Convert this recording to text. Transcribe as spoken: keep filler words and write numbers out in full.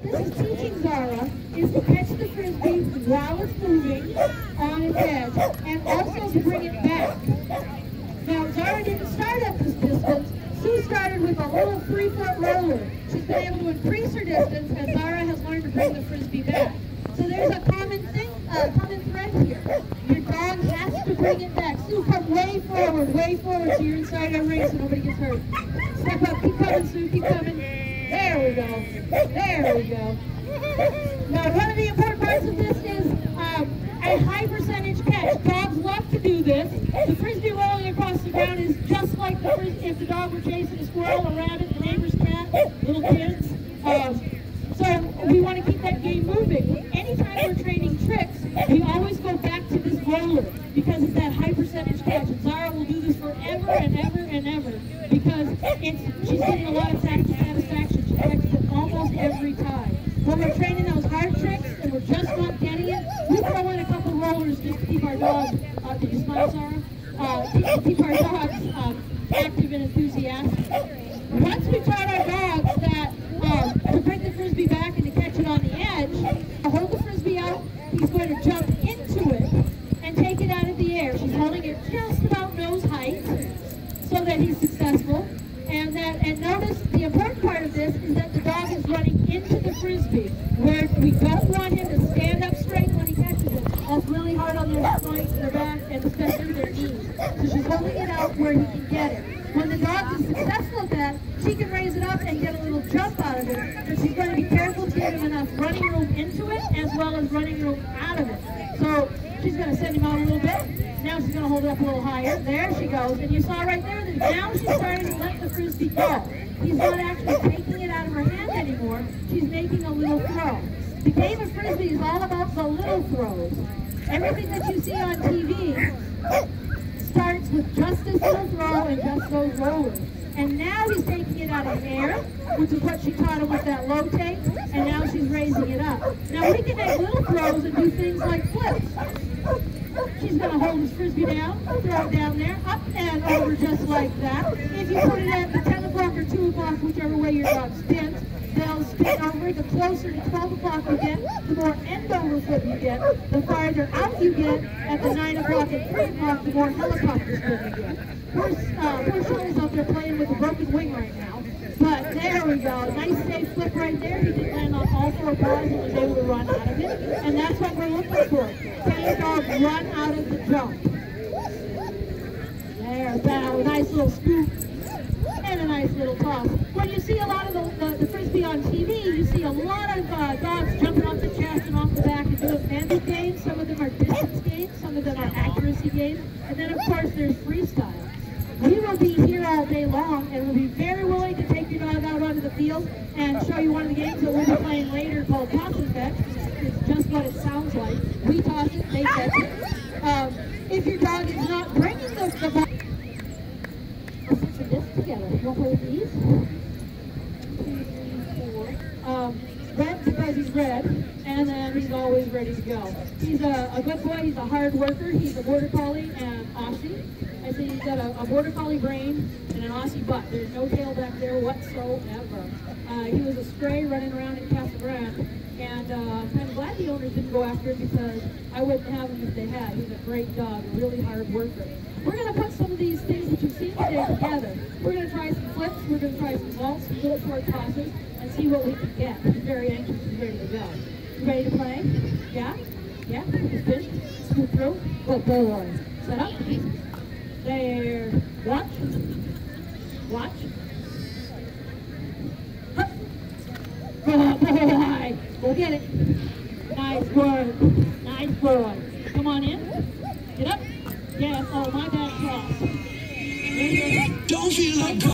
this is teaching Zara is to catch the Frisbee while it's moving on its edge, and also to bring it back. Now, Zara didn't start at this distance. Sue started with a little three-foot roller. She's been able to increase her distance, and Zara has learned to bring the Frisbee back. So there's a common thing, a common thread here. Your dog has to bring it back. Sue, come way forward, way forward, so you're inside our ring so nobody gets hurt. Step up, keep coming, Sue, keep coming. There we go. There we go. Now, one of the important parts of this is um, a high percentage catch. Dogs love to do this. The Frisbee rolling across the ground is just like the Frisbee if the dog were chasing a squirrel, a rabbit, the neighbor's cat, little kids. Um, so we want to keep that game moving. Anytime we're training tricks, we always go back to this roller because it's that high percentage catch. And Zara will do this forever and ever and ever because it's, she's getting a lot of satisfaction. She catches it almost every time. When we're training those hard tricks and we're just not getting it, we throw in a couple rollers just to keep our dogs, uh, did you smile, Zara? Uh, to keep our dogs um, active and enthusiastic. Once we taught our dogs that um, to bring the Frisbee back and to catch it on the edge, to hold the Frisbee out, he's going to jump into it and take it out of the air. She's holding it just about nose height so that he's successful. And that, and notice the important part of this is that the dog is running into the Frisbee, where we don't want him to stand up straight when he catches it. That's really hard on their spines and their back, and especially their knees. So she's holding it out where he can get it. When the dog is successful at that, she can raise it up and get a little jump out of it, but she's going to be careful to give him enough running room into it as well as running room out of it. So she's going to send him out a little bit. Now she's going to hold it up a little higher. There she goes. And you saw right there that now she's starting to let the Frisbee go. He's not actually taking it out of her hand anymore. She's making a little throw. The game of Frisbee is all about the little throws. Everything that you see on T V starts with just this little throw and just those rollers. And now he's taking it out of the air, which is what she taught him with that low take, and now she's raising it up. Now we can make little throws and do things like flips. She's going to hold his Frisbee down, throw it down there, up and over just like that. If you put it at the ten o'clock or two o'clock, whichever way your dog spins, they'll spin over. The closer to twelve o'clock you get, the more end over flip you get. The farther out you get at the nine o'clock and three o'clock, the more helicopter spin you get. Poor, uh, poor Shirley's out there playing with a broken wing right now. But there we go. Nice safe flip right there. He did land on all four paws and was able to run out of it. And that's what we're looking for. Can your dog run out of the jump? There, that. A nice little scoop and a nice little toss. When you see a lot of the, the, the Frisbee on T V, you see a lot of uh, dogs jumping off the chest and off the back and doing mental games. Some of them are distance games. Some of them are accuracy games. And then, of course, there's freestyle. We will be here all day long, and we'll be very willing to take your dog out onto the field and show you one of the games that we'll be playing later called Toss and Fetch. It's just what it sounds like. We toss it, they fetch it. Um, if your dog is not bringing the, the ball, we'll put the discs together. We'll hold these. Two, three, four. Um, red because he's red, and then he's always ready to go. He's a, a good boy. He's a hard worker. He's a border collie and Aussie. I say he's got a, a border collie brain and an Aussie butt. There's no tail back there whatsoever. Uh, he was a stray running around in Casa Grande, and uh, I'm kind of glad the owners didn't go after it because I wouldn't have him if they had. He's a great dog, a really hard worker. We're going to put some of these things that you've seen today together. We're going to try some flips, we're going to try some vaults, some little short tosses, and see what we can get. He's very anxious and ready to go. You ready to play? Yeah? Yeah? Spin? Scoot through? Good boy. Set up. There. Watch. Watch. Hup. Good boy. Go get it. Nice work. Nice boy. Come on in. Get up. Yes. Oh, my bad cross. Don't feel like